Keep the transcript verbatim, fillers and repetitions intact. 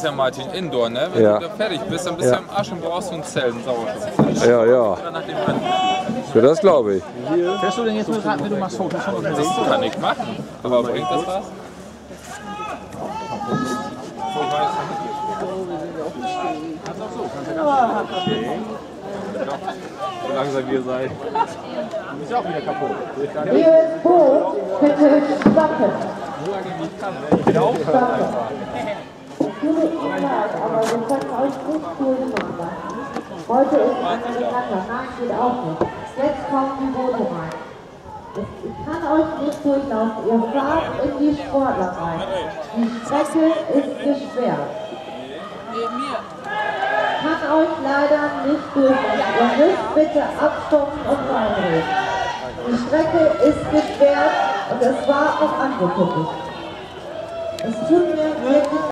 ja, Martin, Indoor, ne? Wenn Ja. du da fertig bist, dann bist Ja. du am Arsch und brauchst so ein Zelt, ein Sauerstoff. Ja, ja. Dann nach dem Rennen. Ja, das glaube ich. Fährst du denn jetzt mit Rad, wenn du machst Fotos von unterwegs? Das kann ich machen. Aber bringt das was? So langsam wir seid. Du bist ja auch wieder kaputt. Ihr Boot bitte stoppen. So lange wie ich kann, ne? Ich bin auch einfach. Tut mir leid, aber wir können euch nicht viel machen lassen. Heute ist eine Regatta. Nein, geht auch nicht. Jetzt kommen die Boote rein. Ich kann euch nicht durchlaufen. Ihr fahrt in die Sportler rein. Die Strecke ist gesperrt. Ich kann euch leider nicht durchlassen. Ihr müsst bitte abstoppen und reinreden. Die Strecke ist gesperrt und es war auch angekündigt. Es tut mir wirklich